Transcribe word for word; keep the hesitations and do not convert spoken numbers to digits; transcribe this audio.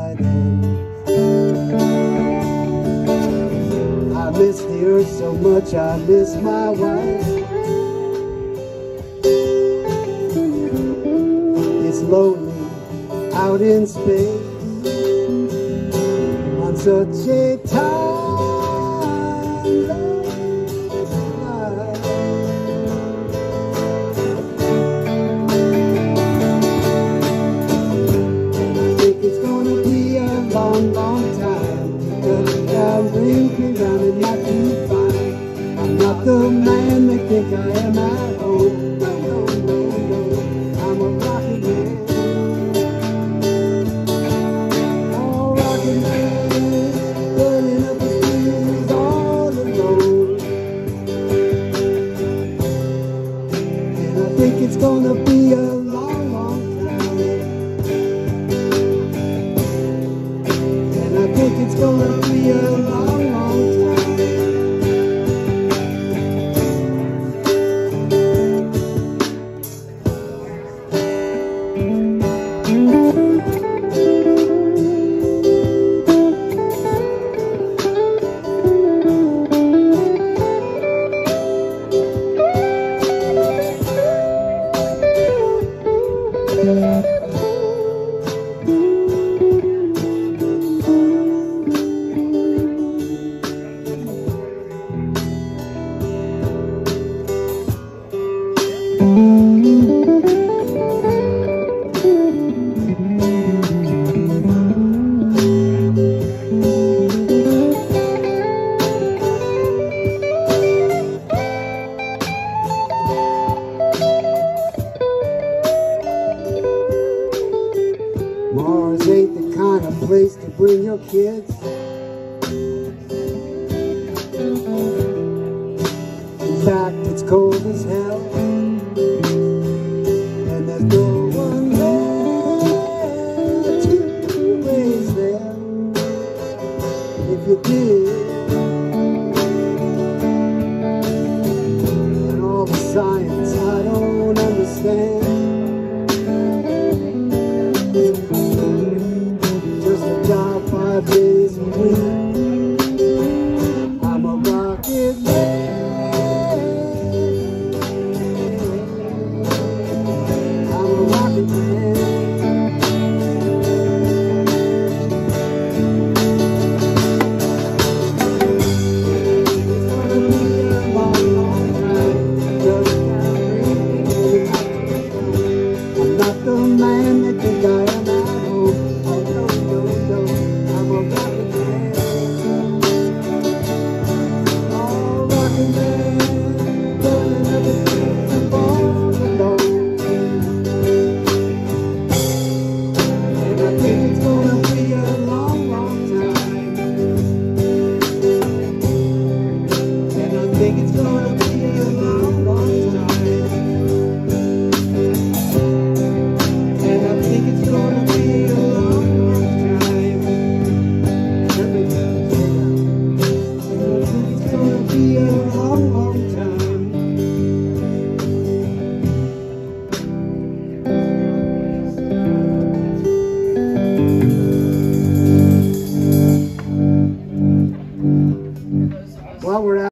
by then. I miss the earth so much, I miss my wife. It's lonely out in space on such a timeless night. And I think it's gonna be a long, long time, because I'm drinking around and not too fine. I'm not the man they think I am at home. No, no, no, no. I'm a rocket man. Oh, rocket man, running up the stairs all alone. And I think it's gonna be a long, long time. And I think it's gonna be a long, long time. Mars ain't the kind of place to bring your kids. In fact, it's cold as hell, and there's no one there to raise them. If you did, and all the science I don't understand, five days a week, I'm a rocket man. I'm a rocket man. It's gonna be a long, long time, just I'm not the man that think I am at home. Oh, no, no, no. I'm a rocket man. Oh, rocket man, burning up the streets of all alone. And I think it's gonna be a long, long time. And I think it's gonna be a long, long time. And I think it's gonna be a long, long time. It's gonna be a